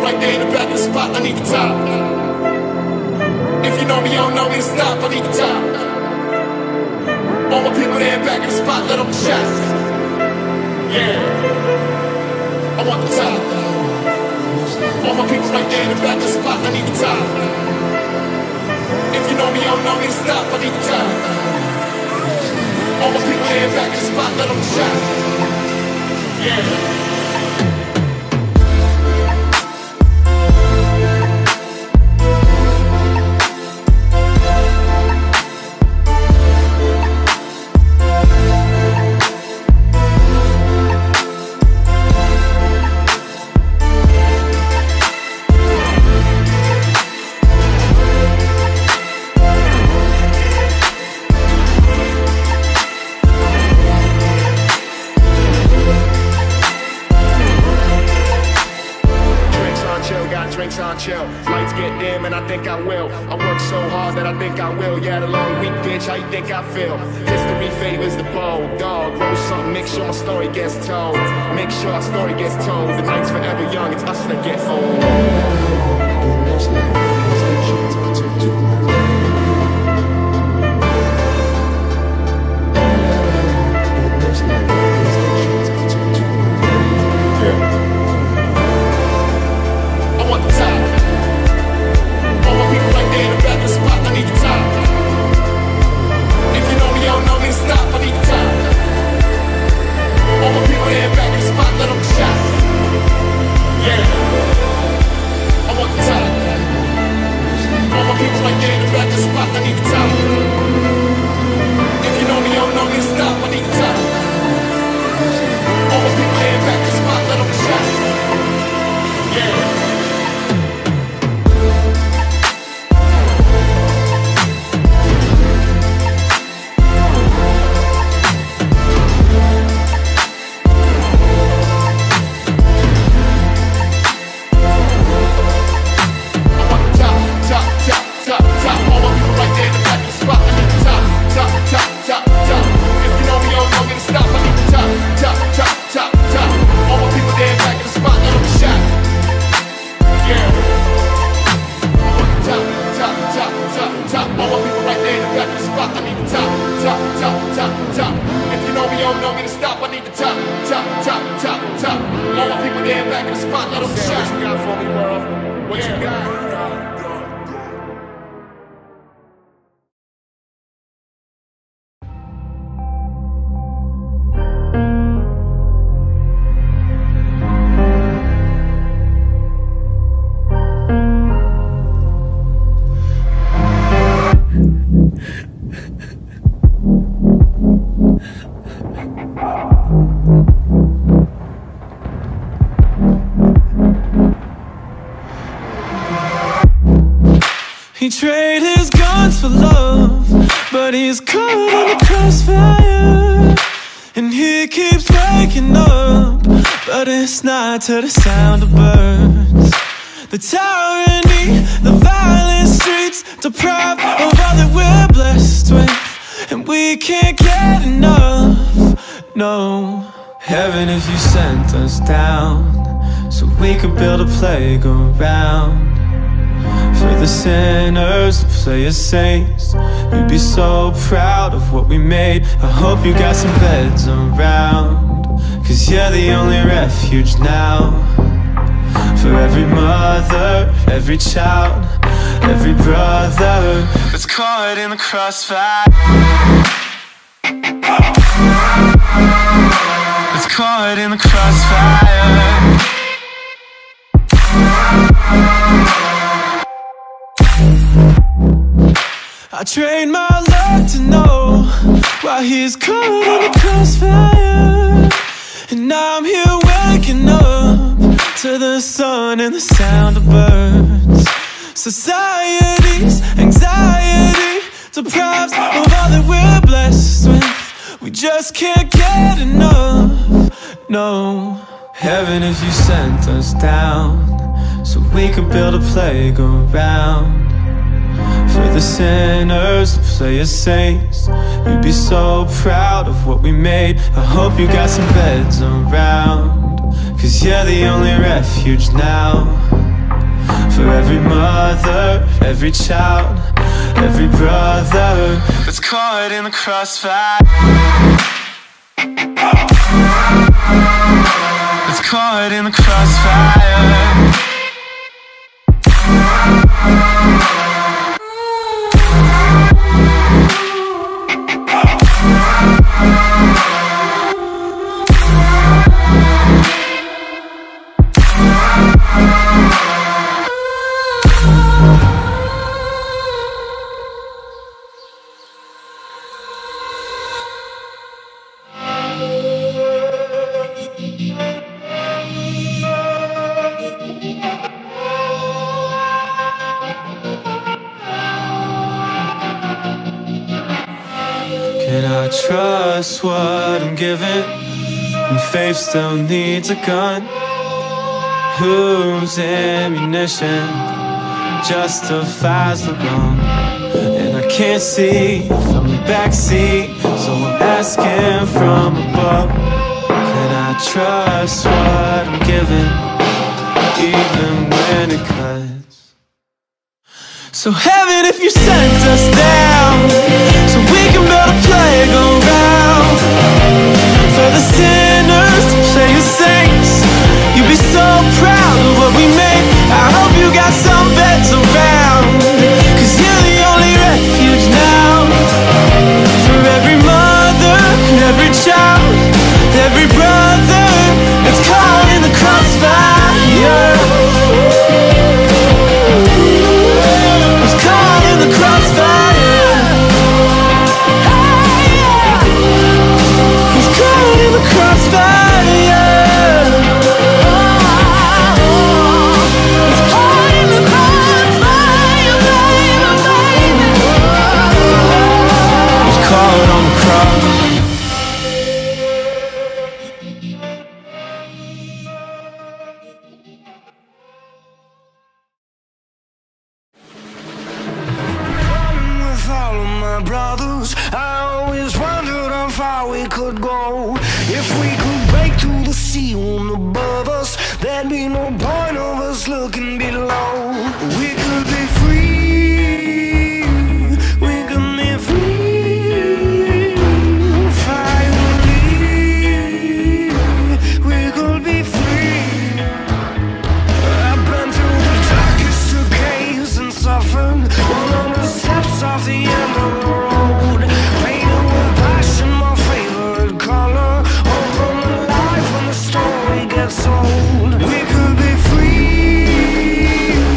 right there in the back of the spot, I need the top. If you know me, you don't know me to stop, I need the top. All my people there back in the spot, let them shot. Yeah, I want the top. All my people right there in the back of the spot, I need the top. If you know me, you don't know me to stop, I need the top. All my people there back in the spot, let them shot. Yeah. Drinks on chill, lights get dim and I think I will. I work so hard that I think I will. Yeah, the long week, bitch, how you think I feel? History favors the bold, dog. Roll something, make sure my story gets told. Make sure our story gets told. The night's forever young, it's us that get old. He traded his guns for love, but he's caught in the crossfire. And he keeps waking up, but it's not to the sound of birds. The tyranny, the violent streets, deprived of all that we're blessed with. And we can't get enough, no. Heaven, if you sent us down, so we could build a playground for the sinners to play as saints. We'd be so proud of what we made. I hope you got some beds around, 'cause you're the only refuge now. For every mother, every child, every brother that's caught in the crossfire, that's caught in the crossfire. I trained my luck to know why he's caught in the crossfire. And now I'm here waking up to the sun and the sound of birds. Society's anxiety deprives of all that we're blessed with. We just can't get enough, no. Heaven, if you sent us down, so we could build a playground for the sinners to play as saints. We'd be so proud of what we made. I hope you got some beds around, 'cause you're the only refuge now. mother, every child, every brother that's caught in the crossfire. That's caught in the crossfire. Can I trust what I'm given? And faith still needs a gun. Whose ammunition justifies the wrong? And I can't see from the backseat, so I'm asking from above. Can I trust what I'm given, even when it cuts? So heaven, if you sent us down, so we can build a playground for the sinners to play as saints. You'd be so proud of what we made. I hope you got some beds around, 'cause you're the only refuge now for every mother and every child, every brother that's caught in the crossfire. Brothers, I always wondered how far we could go. If we could break through the sea room above us, there'd be no point of us looking below. We could be free, we could be free. Finally, we could be free. I've been through the darkest of caves and suffered on the steps of the end of the road, painted with passion, my favorite color. Open the life when the story gets old. We could be free,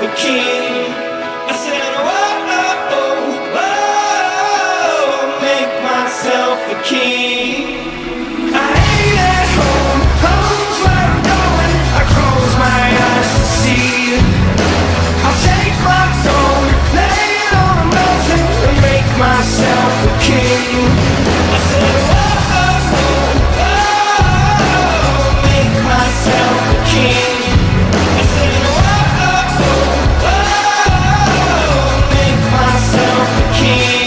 a king. I said, whoa, oh, oh, oh, make myself a king. I ain't at home, home's where I'm going. I close my eyes to see. I'll take my throne, lay it on a mountain, and make myself a king. I said, whoa, oh, oh, oh, make myself a king. I said, whoa, oh, oh, oh, make myself a king.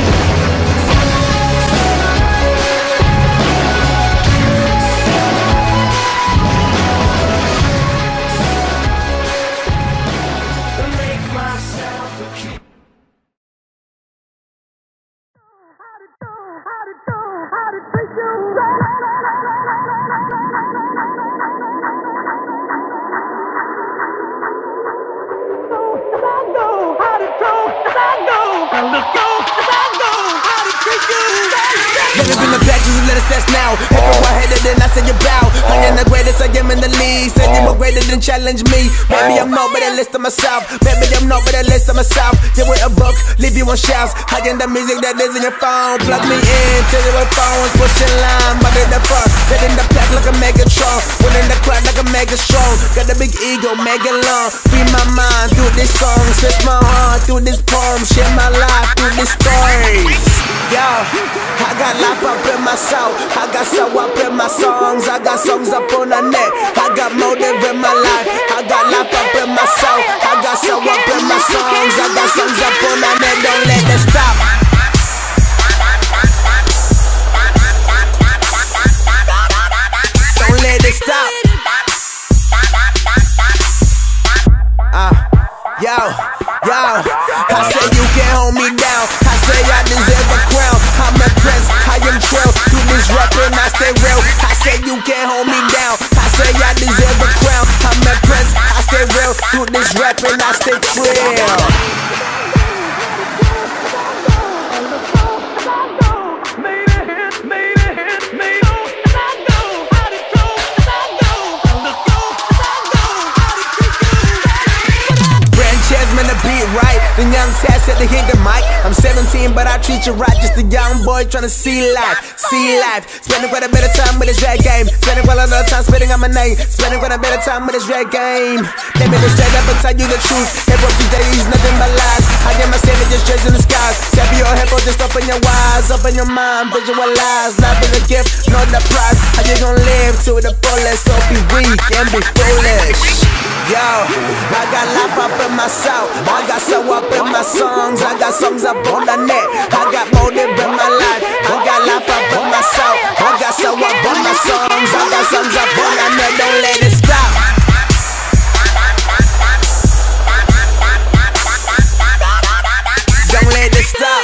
Let me bring the patches and let us test now. Everyone headed and I said you bow. I am the greatest, I am in the league. Said you were greater than challenge me. Maybe I'm not, but I list of myself. Maybe I'm not, but I list of myself. You with a book, leave you on shelves. I am the music that is in your phone. Plug me in, tell you what phones, push your line. But in the front, get in the back like a Megatron. One in the crowd like a mega strong. Got a big ego, mega long. Free my mind through this song. Search my heart through this poem. Share my life through this story. Yo, I got life up in my soul. I got soul up in my songs. I got songs up on the net. I got motive in my life. I got life up in my soul. I got soul up in my songs. I got songs up on the net. Don't let it stop. Don't let it stop. Yo, I say you can't hold me down. I say I deserve a crown. I'm a prince, I am true. Do this rapping, I stay real. I say you can't hold me down. I say I deserve a crown. I'm a prince, I stay real. Do this rapping, I stay real. Right, the young Taz said to hit the mic. I'm 17, but I treat you right. Just a young boy trying to see life, see life. Spending quite a bit of time with this rap game. Spending quite a lot of time spitting on my name. Spending quite a bit of time with this rap game. Let me just straight up and tell you the truth. Hip hop these days, nothing but lies. I get my savage just straight in the skies. Tap your hip hop, just open your eyes, open your mind, visualize. Life is a gift, not the prize. How you gonna live to the fullest? So be weak and be foolish. Yo, I got life up in my soul. I got soul up in my songs. I got songs up on the net. I got motive in my life. I got life up in my soul. I got soul up on my songs. I got songs up on the net. Don't let it stop. Don't let it stop.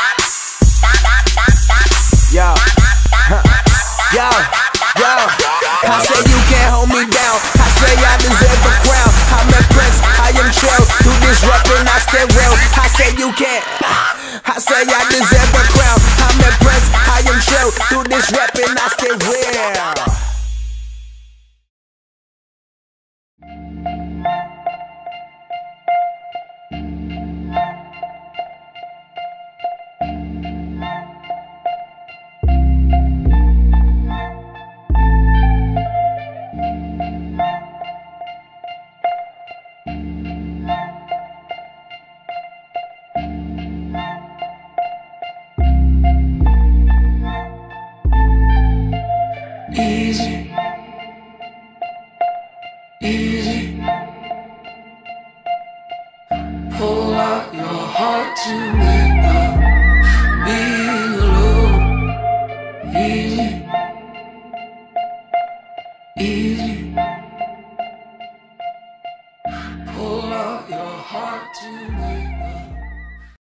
Yo, yo, yo. I say you can't hold me down. I say I deserve a crown. I'm a prince, I am true. Do this rapping, I stay real. I say you can't. I say I deserve a crown. I'm a prince, I am true. Do this rapping, I stay real.